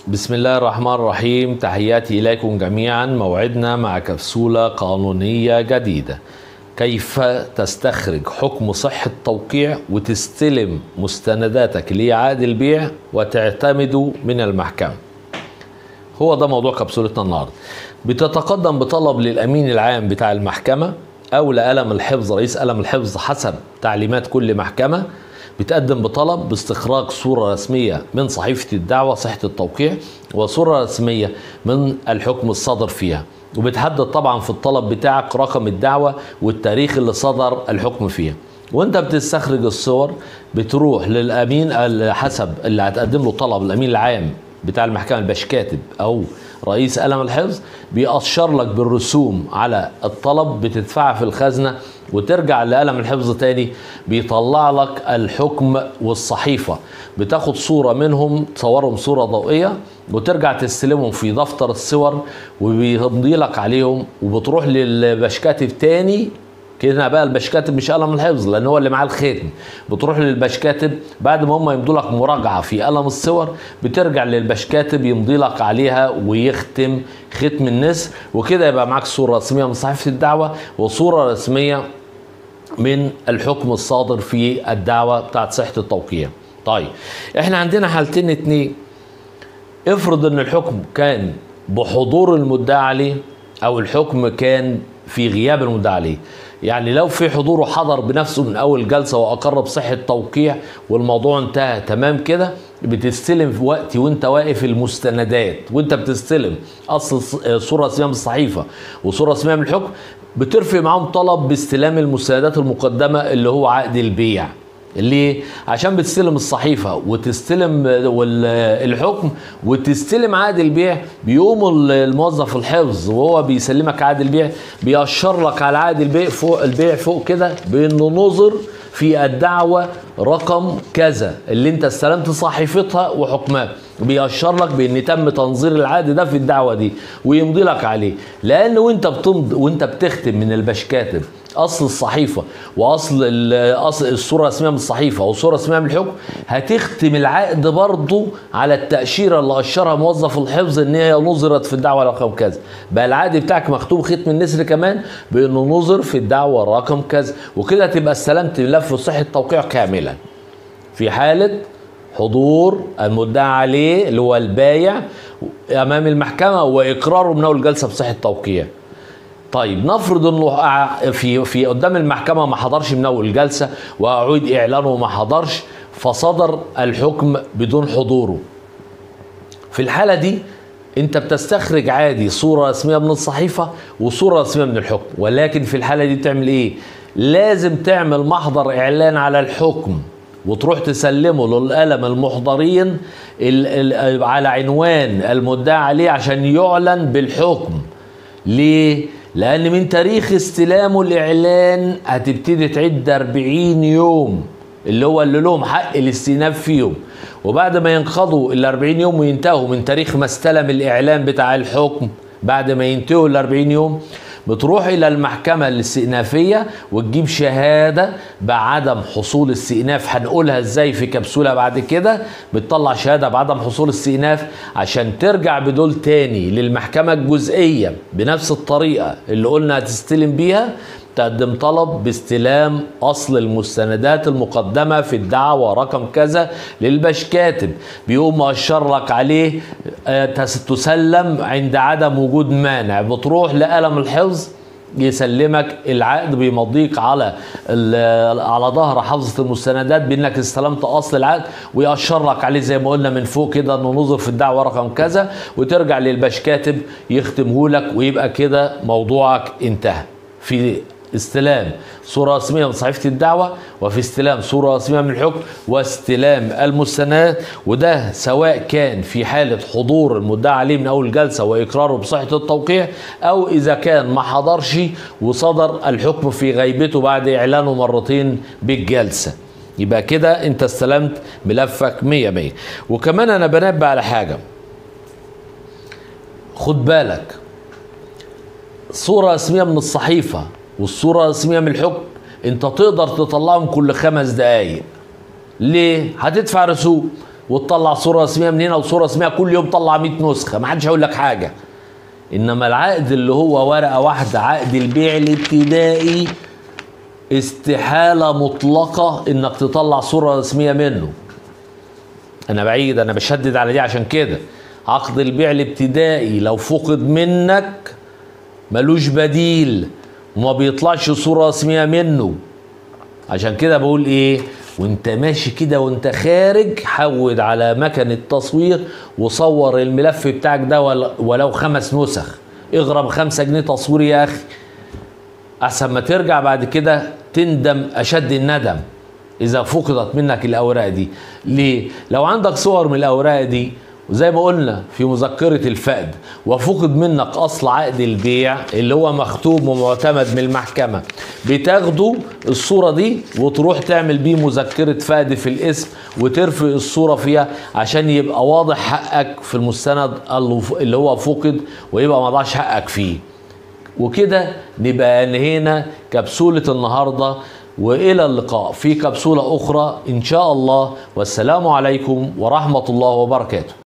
بسم الله الرحمن الرحيم. تحياتي إليكم جميعا. موعدنا مع كبسولة قانونية جديدة. كيف تستخرج حكم صحة توقيع وتستلم مستنداتك لإعادة البيع وتعتمده من المحكمة. هو ده موضوع كبسولتنا النهاردة. بتتقدم بطلب للأمين العام بتاع المحكمة أو لقلم الحفظ، رئيس قلم الحفظ حسب تعليمات كل محكمة. بتقدم بطلب باستخراج صورة رسمية من صحيفة الدعوة صحة التوقيع وصورة رسمية من الحكم الصادر فيها، وبتحدد طبعا في الطلب بتاعك رقم الدعوة والتاريخ اللي صدر الحكم فيها. وانت بتستخرج الصور بتروح للأمين حسب اللي هتقدم له طلب الأمين العام بتاع المحكمة الباشكاتب أو رئيس قلم الحفظ، بيأشر لك بالرسوم على الطلب بتدفعها في الخزنة وترجع لقلم الحفظ تاني بيطلع لك الحكم والصحيفة. بتاخد صورة منهم تصورهم صورة ضوئية وترجع تستلمهم في دفتر الصور وبيمضي لك عليهم، وبتروح للباشكاتب تاني. كده بقى الباشكاتب مش قلم الحفظ لان هو اللي معاه الختم. بتروح للباشكاتب بعد ما هم يمضوا لك مراجعه في قلم الصور، بترجع للباشكاتب يمضي لك عليها ويختم ختم النسر، وكده يبقى معاك صوره رسميه من صحيفه الدعوه وصوره رسميه من الحكم الصادر في الدعوه بتاعت صحه التوقيع. طيب احنا عندنا حالتين اتنين. افرض ان الحكم كان بحضور المدعي عليه او الحكم كان في غياب المدعي عليه. يعني لو في حضوره حضر بنفسه من اول جلسه واقر بصحه توقيع والموضوع انتهى تمام كده، بتستلم في وقت وانت واقف المستندات وانت بتستلم اصل صوره رسميه من الصحيفه وصوره رسميه من الحكم، بترفع معاهم طلب باستلام المستندات المقدمه اللي هو عقد البيع. ليه؟ عشان بتستلم الصحيفة وتستلم الحكم وتستلم عقد البيع. بيقوم الموظف الحفظ وهو بيسلمك عقد البيع بيأشر لك على عقد البيع فوق كده بأنه نظر في الدعوة رقم كذا اللي انت استلمت صحيفتها وحكمها، بيأشر لك بان تم تنظير العقد ده في الدعوة دي ويمضي لك عليه. لان وانت بتختم من الباشكاتب اصل الصحيفه واصل الصوره الرسميه من الصحيفه والصوره الرسميه من الحكم، هتختم العقد برضه على التاشيره اللي اشرها موظف الحفظ ان هي نظرت في الدعوه رقم كذا. بقى العقد بتاعك مختوم ختم النسر كمان بانه نظر في الدعوه رقم كذا، وكده تبقى استلمت ملف صحه التوقيع كاملا في حاله حضور المدعى عليه اللي هو البايع امام المحكمه واقراره من اول جلسه بصحه التوقيع. طيب نفرض انه في قدام المحكمه ما حضرش من اول جلسه واعيد اعلانه وما حضرش فصدر الحكم بدون حضوره. في الحاله دي انت بتستخرج عادي صوره رسميه من الصحيفه وصوره رسميه من الحكم، ولكن في الحاله دي تعمل ايه؟ لازم تعمل محضر اعلان على الحكم وتروح تسلمه للقلم المحضرين على عنوان المدعى عليه عشان يعلن بالحكم. ليه؟ لأن من تاريخ استلامه الإعلان هتبتدي تعد 40 يوم اللي لهم حق الاستئناف فيهم، وبعد ما ينقضوا ال 40 يوم وينتهوا من تاريخ ما استلم الإعلان بتاع الحكم، بعد ما ينتهوا ال 40 يوم بتروح إلى المحكمة الاستئنافية وتجيب شهادة بعدم حصول استئناف. هنقولها ازاي في كبسولة بعد كده. بتطلع شهادة بعدم حصول استئناف عشان ترجع بدول تاني للمحكمة الجزئية بنفس الطريقة اللي قلنا هتستلم بيها، تقدم طلب باستلام اصل المستندات المقدمه في الدعوه رقم كذا للباشكاتب، بيقوم مؤشر لك عليه تسلم عند عدم وجود مانع. بتروح لقلم الحفظ يسلمك العقد بيمضيك على ظهر حافظه المستندات بانك استلمت اصل العقد ويأشر لك عليه زي ما قلنا من فوق كده انه نظر في الدعوه رقم كذا، وترجع للباشكاتب يختمه لك ويبقى كده موضوعك انتهى. في استلام صورة رسمية من صحيفة الدعوة وفي استلام صورة رسمية من الحكم واستلام المستندات، وده سواء كان في حالة حضور المدعى عليه من أول جلسة وإقراره بصحة التوقيع أو إذا كان ما حضرش وصدر الحكم في غيبته بعد إعلانه مرتين بالجلسة. يبقى كده أنت استلمت ملفك 100. وكمان أنا بنبه على حاجة، خد بالك، صورة رسمية من الصحيفة والصورة الرسمية من الحكم انت تقدر تطلعهم كل 5 دقايق. ليه؟ هتدفع رسوم. وتطلع صوره رسميه من هنا وصوره رسميه كل يوم طلع 100 نسخه، ما حدش هيقول لك حاجه. انما العقد اللي هو ورقه واحده، عقد البيع الابتدائي، استحاله مطلقه انك تطلع صوره رسميه منه. انا بشدد على دي عشان كده عقد البيع الابتدائي لو فقد منك ملوش بديل وما بيطلعش صوره رسميه منه. عشان كده بقول ايه، وانت ماشي كده وانت خارج حود على مكنة تصوير وصور الملف بتاعك ده ولو 5 نسخ، اغرب 5 جنيه تصوير يا اخي، احسن ما ترجع بعد كده تندم اشد الندم اذا فقدت منك الاوراق دي. ليه؟ لو عندك صور من الاوراق دي وزي ما قلنا في مذكرة الفقد وفقد منك اصل عقد البيع اللي هو مختوم ومعتمد من المحكمة، بتاخدوا الصورة دي وتروح تعمل بيه مذكرة فقد في الاسم وترفق الصورة فيها عشان يبقى واضح حقك في المستند اللي هو فقد ويبقى ما ضاعش حقك فيه. وكده نبقى انهينا كبسولة النهاردة، وإلى اللقاء في كبسولة أخرى إن شاء الله، والسلام عليكم ورحمة الله وبركاته.